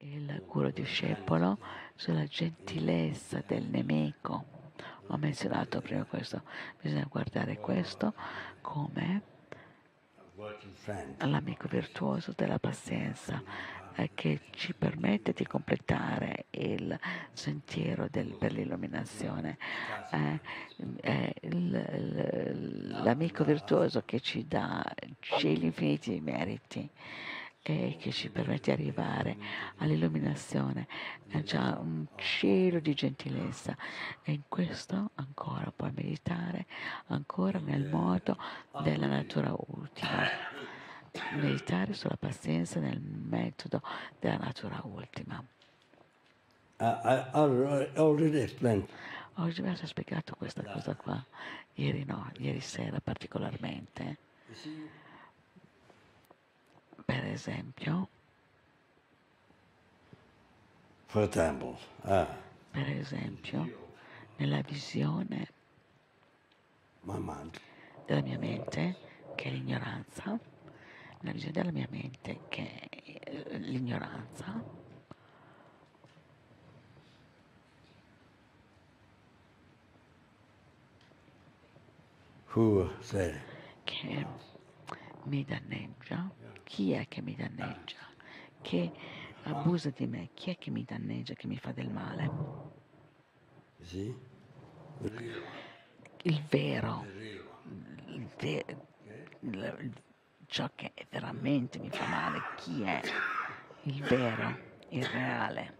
il guru discepolo sulla gentilezza del nemico. Ho menzionato prima questo, bisogna guardare questo come l'amico virtuoso della pazienza che ci permette di completare il sentiero per l'illuminazione. L'amico virtuoso che ci dà cieli infiniti di meriti e che ci permette di arrivare all'illuminazione, è già un cielo di gentilezza e in questo ancora puoi meditare ancora nel modo della natura ultima, meditare sulla pazienza nel metodo della natura ultima. I already explained. Ho già spiegato questa cosa qua, ieri no, ieri sera particolarmente. Per esempio, per esempio, nella visione della mia mente, che è l'ignoranza, nella visione della mia mente, che è l'ignoranza, che mi danneggia, chi è che mi danneggia, che abusa di me, chi è che mi danneggia, che mi fa del male? Il vero, ciò che veramente mi fa male, chi è il vero, il reale?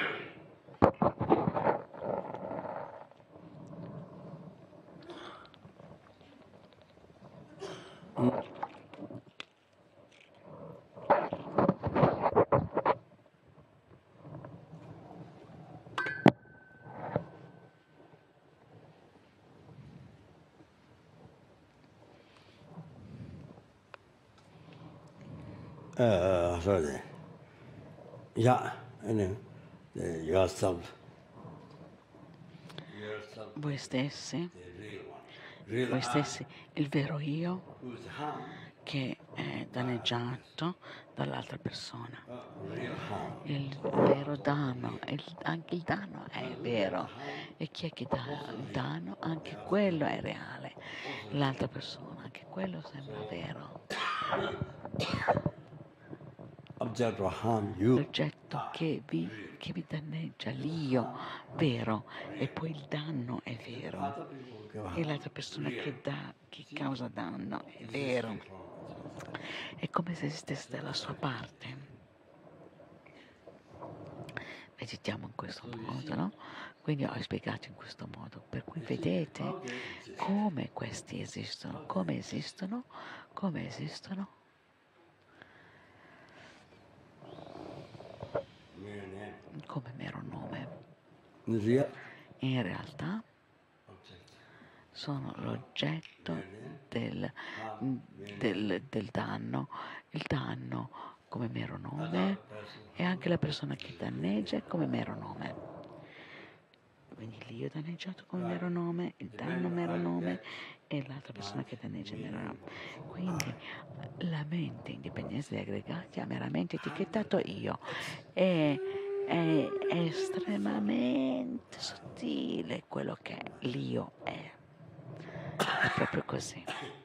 Sorry. Yeah, yourself. Voi stessi, il vero io che è danneggiato dall'altra persona. Il vero danno, anche il danno è vero. E chi è che dà il danno? Anche quello è reale. L'altra persona, anche quello sembra vero. L'oggetto che vi danneggia, l'io vero, e poi il danno è vero. E l'altra persona che causa danno è vero. È come se esistesse dalla sua parte. Meditiamo in questo modo, no? Quindi ho spiegato in questo modo, per cui vedete come questi esistono, come esistono, come mero nome. In realtà sono l'oggetto del danno, il danno come mero nome e anche la persona che danneggia come mero nome. Quindi l'io danneggiato come mero nome, il danno mero nome e l'altra persona che danneggia mero nome. Quindi la mente, indipendenza dagli aggregati, ha meramente etichettato io. È estremamente sottile quello che l'io è. È proprio così.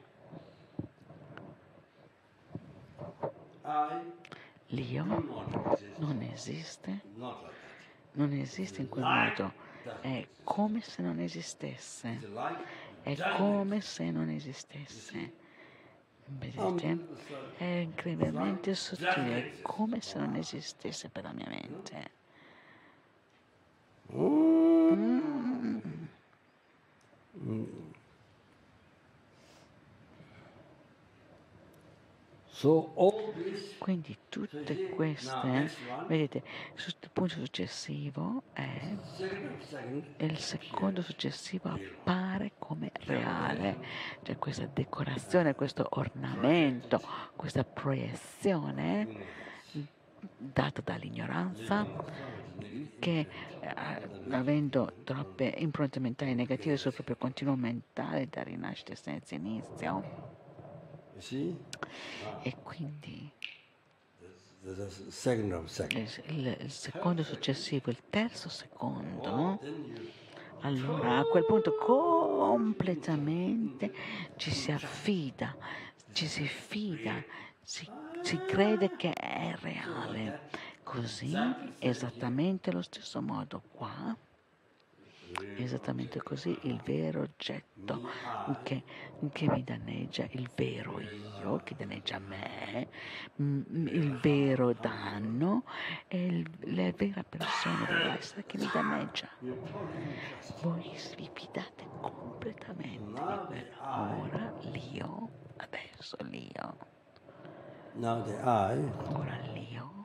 L'io non esiste in quel modo, è come se non esistesse, è come se non esistesse. Vedete? È incredibilmente sottile, è come se non esistesse per la mia mente. Quindi tutte queste, vedete, il punto successivo è il secondo successivo appare come reale, cioè questa decorazione, questo ornamento, questa proiezione data dall'ignoranza che avendo troppe impronte mentali negative sul proprio continuo mentale da rinascita senza inizio e quindi the second of second. il secondo successivo, il terzo secondo, no? Then you Allora a quel punto completamente ci si affida, ci si fida, si crede che è reale. Così, esattamente allo stesso modo qua, esattamente così il vero oggetto che mi danneggia, il vero io che danneggia me, il vero danno e la vera persona dell'essere che mi danneggia. Voi vi fidate completamente di quello. Ora l'io, adesso l'io, now the I ora l'io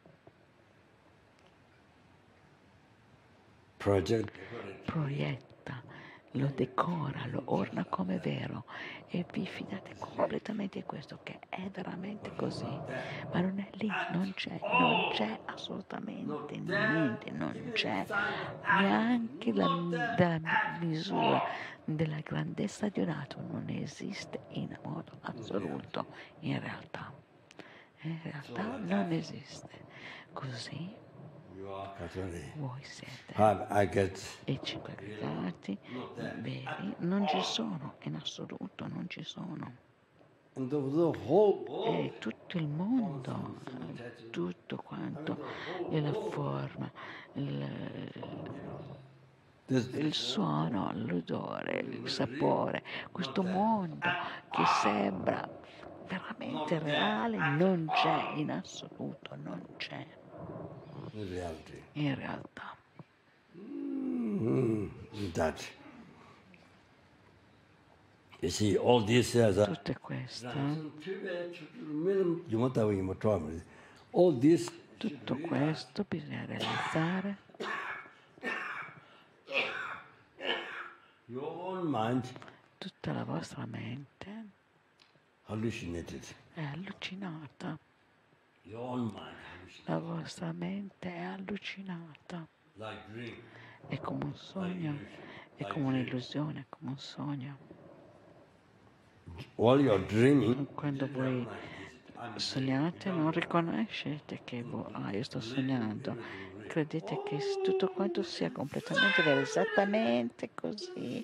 project proietta, lo decora, lo orna come vero e vi fidate completamente di questo che è veramente così, ma non è lì, non c'è assolutamente niente, non c'è neanche la misura della grandezza di un atomo, non esiste in modo assoluto, in realtà non esiste, così you are Kathori. voi siete. I get E i 5 aggregati veri non ci sono, in assoluto non ci sono. and the whole E tutto il mondo, tutto quanto, e la forma, il suono, l'odore, il sapore, questo mondo che sembra veramente reale non c'è, in assoluto non c'è, in reality. in realtà. That you see all this as a Tutte queste, all this tutto questo bisogna realizzare. your own mind Tutta la vostra mente hallucinated. è allucinata, Your own mind hallucinated. la vostra mente è allucinata, Like dream. è come un sogno, è come un'illusione, è come un sogno. While you're dreaming, Quando voi sognate non riconoscete che io sto sognando, credete che tutto quanto sia completamente vero, esattamente così,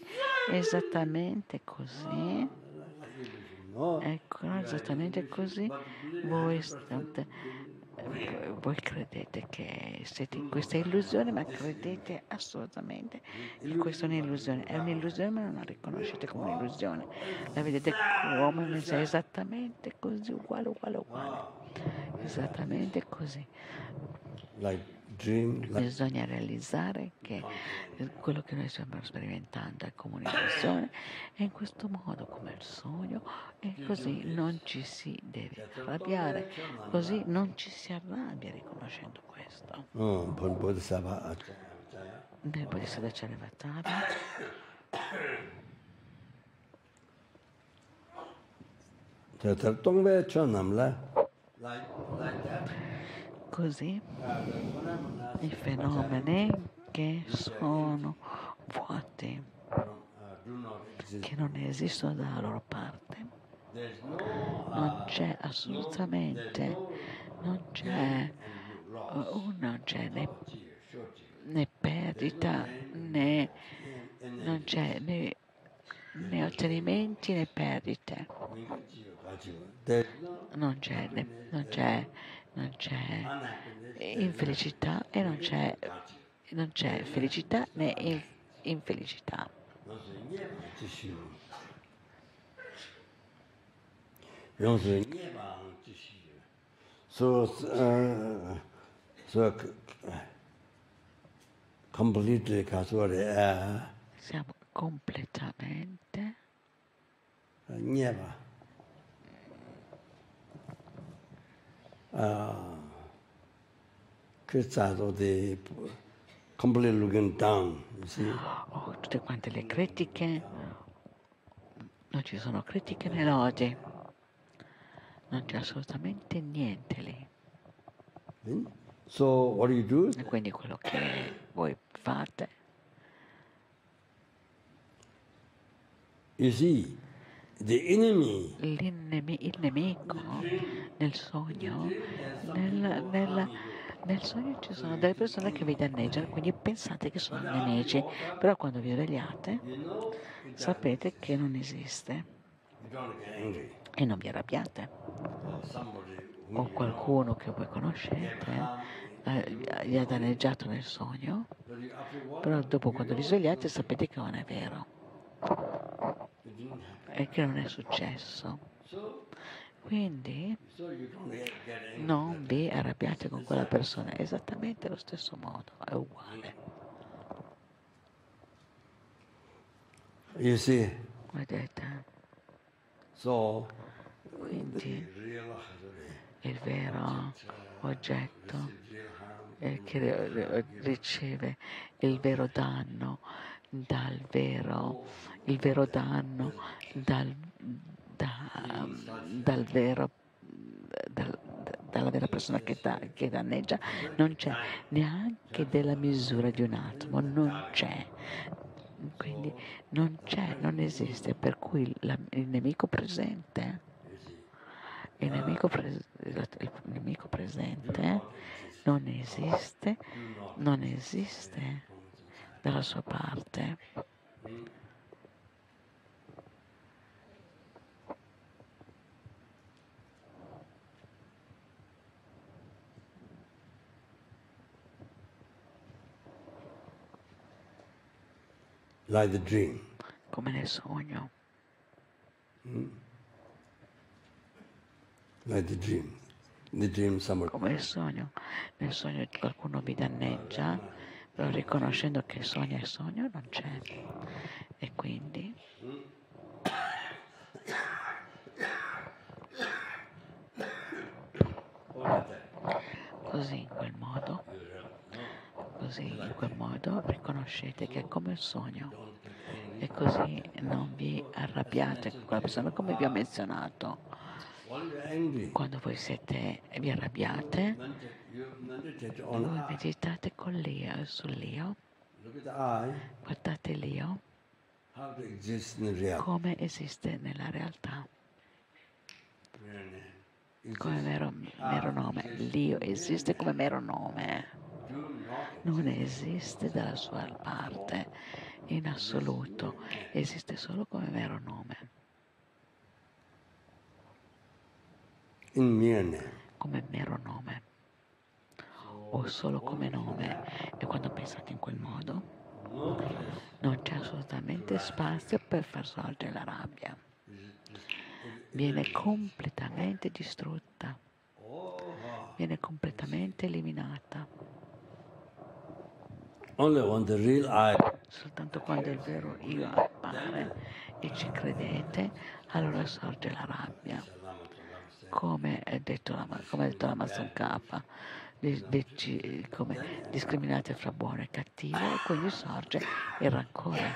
no, ecco, esattamente così, voi credete che siete in questa illusione, ma credete assolutamente che questa è un'illusione, ma non la riconoscete come un'illusione, la vedete come se è esattamente così, uguale, esattamente così. like dream, like Bisogna realizzare che quello che noi stiamo sperimentando è come un'illusione e in questo modo come il sogno e così non ci si deve arrabbiare, così non ci si arrabbia riconoscendo questo. Bodhisattva Nel Bodhisattva Charyavatara Tongve Chonamla, like that. così i fenomeni che sono vuoti, Do not exist. che non esistono dalla loro parte, There's no non c'è assolutamente, non c'è non c'è né perdita né non c'è né ottenimenti né perdite, There's no non c'è infelicità e non c'è felicità né infelicità. So, completely Siamo completamente never the completely looking down, you see. tutte quante le critiche, non ci sono critiche né lodi, non c'è assolutamente niente lì. So what do you do? E quindi quello che voi fate, You see, The enemy il nemico nel sogno, nel sogno ci sono delle persone che vi danneggiano, quindi pensate che sono nemici, però quando vi svegliate sapete che non esiste you don't get angry. e non vi arrabbiate. Or somebody who O you know qualcuno che voi get conoscete harm vi ha danneggiato nel sogno, but you after però one dopo you quando vi know svegliate sapete che non è vero it didn't happen. e che non è successo. So Quindi you don't get angry. non vi arrabbiate con quella persona, è esattamente allo stesso modo, è uguale. You see, Vedete? so Quindi the real il vero oggetto real harm che riceve il vero danno il vero danno dal vero dalla vera persona che danneggia, non c'è neanche della misura di un atomo, non c'è. Quindi non c'è, non esiste, per cui il nemico presente, il nemico presente non esiste dalla sua parte. like the dream. Come nel sogno, Like the dream. The dream somebody come nel sogno qualcuno vi danneggia, però riconoscendo che sogno è sogno non c'è. E quindi così in quel modo riconoscete che è come il sogno e così non vi arrabbiate con quella persona, come vi ho menzionato. while you're angry, Quando voi vi arrabbiate, you meditate on voi eye. meditate sull'io, Look at the eye, guardate l'io how it exists in reality. come esiste nella realtà, It come mero nome. L'io esiste come mero nome, do not non esiste dalla sua parte in assoluto, esiste solo come mero nome, in mere name. come mero nome o solo come nome. E quando pensate in quel modo non c'è assolutamente spazio per far sorgere la rabbia, viene completamente distrutta, viene completamente eliminata. Only when the real I Soltanto quando il vero io appare e ci credete, allora sorge la rabbia. Come ha detto la Mason Kappa, come discriminate fra buono e cattivo, e quindi sorge il rancore.